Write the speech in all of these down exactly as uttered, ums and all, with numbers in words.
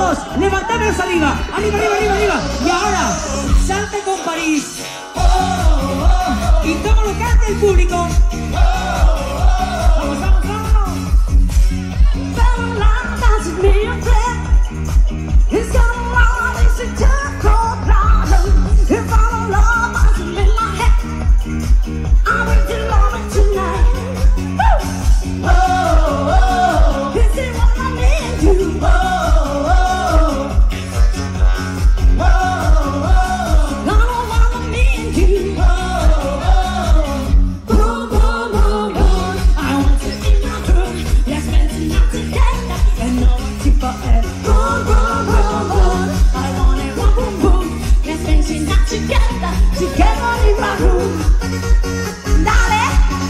todos, levantaros arriba, arriba, arriba, arriba, arriba. Y ahora, salta con París. Oh, oh, oh. Y todo lo canta el público. Oh, oh, oh. Vamos, vamos, vamos. It's gonna run, it's a difficult problem. If I don't love, I can in my head. I want to love it tonight. Woo! Oh, oh, this is what I need you. Oh, oh, oh, oh, I don't wanna need you. Oh, oh, boom, boom, boom, boom. I want you in my room. Let's spend the night together and no one keep forever. Boom, boom, boom, boom. I want it boom, boom, boom. Let's spend the night together, together in my room. Dale.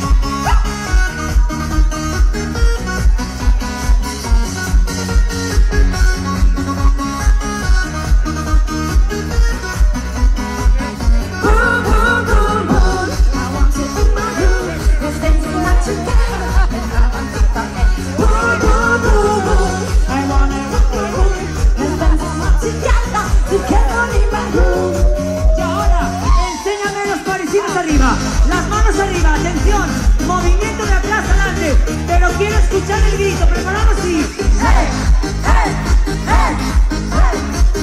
Las manos arriba, atención, movimiento de atrás adelante, pero quiero escuchar el grito, preparamos y ¡hey! ¡Hey! ¡Hey! ¡Hey!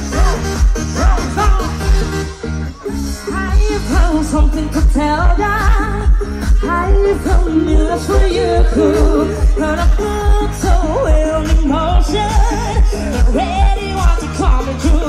I found something to tell ya. I found news for you. And I felt so well in motion. Ready, want to call it true.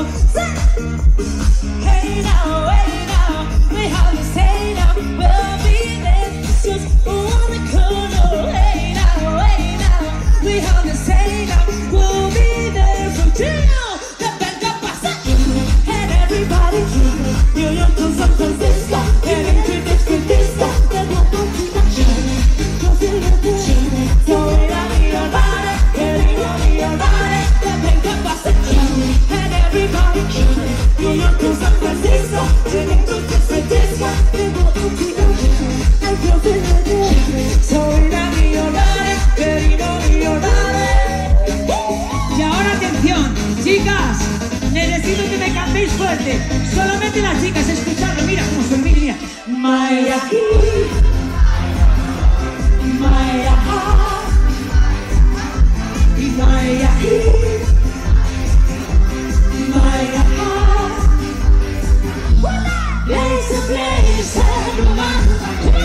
Hey now, hey now, we how you say now. We'll be there, just on the corner. Hey now, hey now, we how you say now. We'll be there for you. The band up pasa and everybody you you to San Francisco and into this disco. The don't do that shit. Don't feel it. So it I need your body, it need your body. The band up pasa and everybody you you to San Francisco and into this disco. The don't do that shit. I don't feel it. So it I need your body, it need your body. Y ahora atención, chicas, necesito que me cantéis fuerte. Solamente las chicas, escuchadme, mira cómo se mira, mira. Maya, Maya, Maya, Maya, place a place, everyone.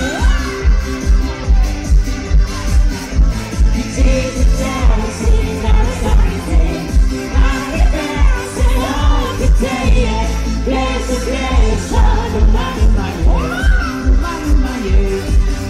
Take it down, sing out a something. I get dancing all the day. Place a place, everyone. My, my, my, yeah.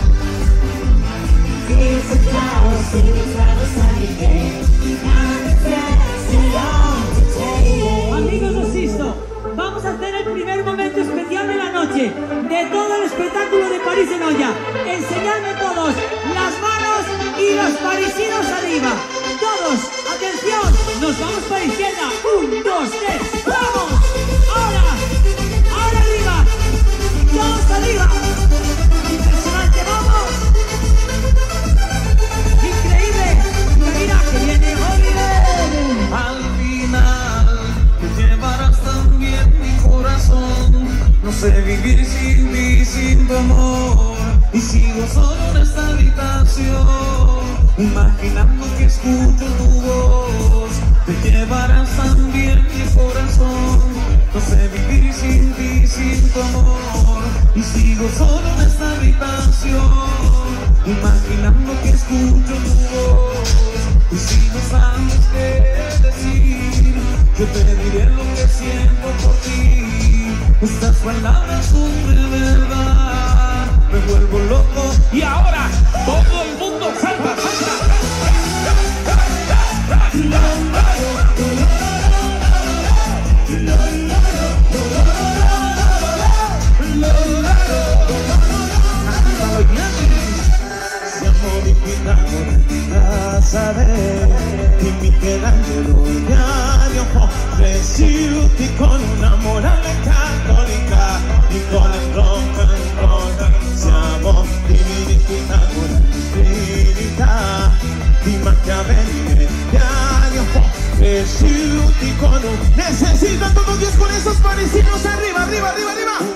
It's a cloud, sing out a sunny day. I get dancing all the day. Amigos, os insto, vamos a hacer el primer momento especial de la noche de todo el espectáculo de París en Olla. Enseñadme todos las manos y los parisinos arriba. Todos, atención, nos vamos para la izquierda. Un, dos, tres, ¡vamos! Ahora, ahora arriba. Todos arriba. Impresionante, vamos. Increíble. Mira que viene Oliver. Al final te llevarás también mi corazón. No sé vivir sin ti, sin tu amor. Y sigo solo en esta habitación, imaginando que escucho tu voz. Te llevarás también mi corazón. No sé vivir sin ti, sin tu amor. Y sigo solo en esta habitación, imaginando que escucho tu voz. Y si no sabes qué decir, yo te diré lo que siento por ti. Estas palabras son de verdad, me vuelvo loco. Y ahora todo el mundo salta, salta. Siamo di Pitagora, saber di Michelangelo e Dario Po, cresciuti con una morale cattolica, di con il rock and roll. Siamo figli di Pitagora, di Trinità, di Machiavelli e Dario Po, eres un icono. Necesitan todos diez con esos parecidos. Arriba, arriba, arriba, arriba.